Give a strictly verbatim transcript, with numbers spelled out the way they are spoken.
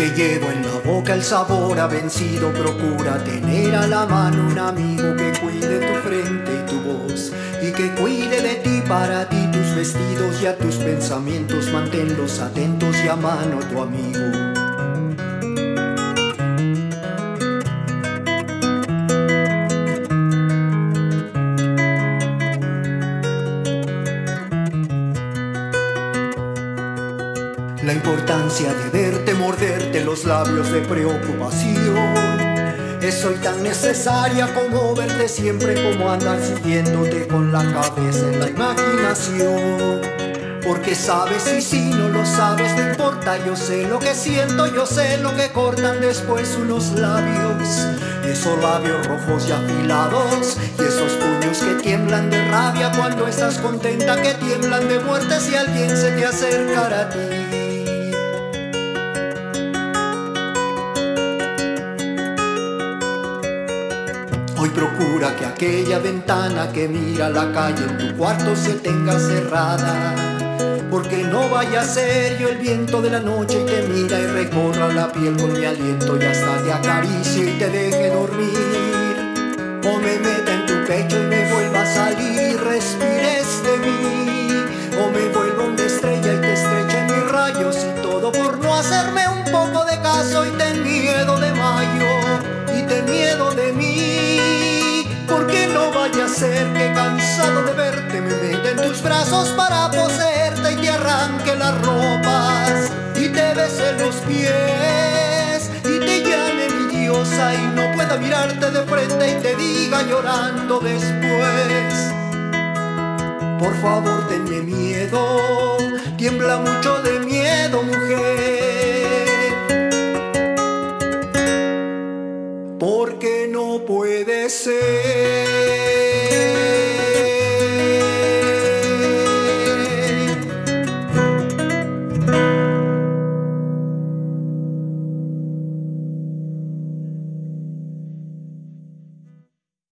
Que llevo en la boca el sabor a vencido. Procura tener a la mano un amigo que cuide tu frente y tu voz, y que cuide de ti, para ti, tus vestidos y a tus pensamientos. Manténlos atentos y a mano tu amigo. La importancia de verte morderte los labios de preocupación es hoy tan necesaria como verte siempre, como andar siguiéndote con la cabeza en la imaginación. Porque sabes, y si no lo sabes no importa, yo sé lo que siento, yo sé lo que cortan después unos labios. Esos labios rojos y afilados, y esos puños que tiemblan de rabia cuando estás contenta, que tiemblan de muerte si alguien se te acercara a ti. Hoy procura que aquella ventana que mira a la calle en tu cuarto se tenga cerrada, porque no vaya a ser yo el viento de la noche y te mira y recorra la piel con mi aliento y hasta te acaricie y te deje dormir, o me meta en tu pecho y me vuelva a salir y respires de mí, o me vuelva una estrella y te estreche en mis rayos, y todo por no hacerme un poco de caso y ten miedo de mayo y ten miedo de mí, porque no vaya a ser que cansado de verte me meta en tus brazos para poseerte y te arranque las ropas y te bese los pies y te llame mi diosa y no pueda mirarte de frente y te diga llorando después: por favor tenme miedo, tiembla mucho de miedo, mujer, porque no puede ser